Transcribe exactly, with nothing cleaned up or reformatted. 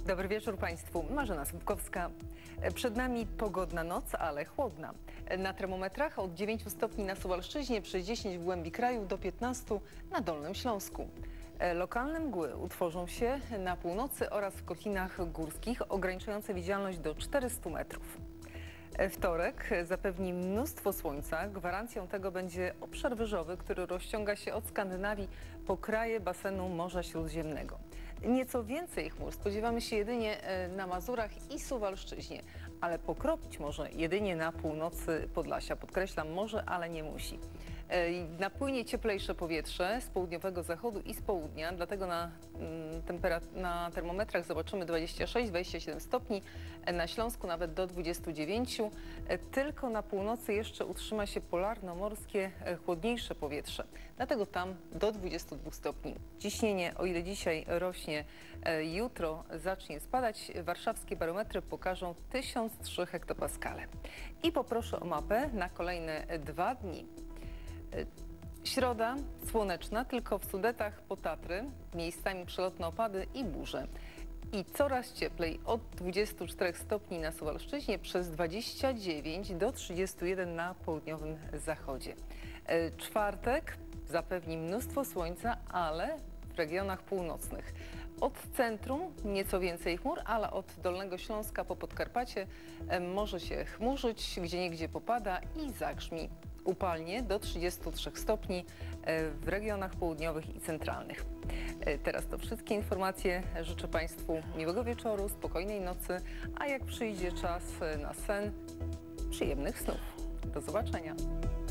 Dobry wieczór Państwu. Marzena Słupkowska. Przed nami pogodna noc, ale chłodna. Na termometrach od dziewięciu stopni na Suwalszczyźnie, przez dziesięć w głębi kraju do piętnastu na Dolnym Śląsku. Lokalne mgły utworzą się na północy oraz w kotlinach górskich, ograniczające widzialność do czterystu metrów. Wtorek zapewni mnóstwo słońca. Gwarancją tego będzie obszar wyżowy, który rozciąga się od Skandynawii po kraje basenu Morza Śródziemnego. Nieco więcej chmur spodziewamy się jedynie na Mazurach i Suwalszczyźnie, ale pokropić może jedynie na północy Podlasia. Podkreślam, może, ale nie musi. Napłynie cieplejsze powietrze z południowego zachodu i z południa, dlatego na, na termometrach zobaczymy dwadzieścia sześć dwadzieścia siedem stopni, na Śląsku nawet do dwudziestu dziewięciu. Tylko na północy jeszcze utrzyma się polarno-morskie, chłodniejsze powietrze, dlatego tam do dwudziestu dwóch stopni. Ciśnienie, o ile dzisiaj rośnie, jutro zacznie spadać. Warszawskie barometry pokażą tysiąc trzy hektopaskale. I poproszę o mapę na kolejne dwa dni. Środa słoneczna, tylko w Sudetach po Tatry, miejscami przelotne opady i burze. I coraz cieplej, od dwudziestu czterech stopni na Suwalszczyźnie, przez dwadzieścia dziewięć do trzydziestu jeden na południowym zachodzie. Czwartek zapewni mnóstwo słońca, ale w regionach północnych. Od centrum nieco więcej chmur, ale od Dolnego Śląska po Podkarpacie może się chmurzyć, gdzieniegdzie popada i zagrzmi. Upalnie do trzydziestu trzech stopni w regionach południowych i centralnych. Teraz to wszystkie informacje. Życzę Państwu miłego wieczoru, spokojnej nocy, a jak przyjdzie czas na sen, przyjemnych snów. Do zobaczenia.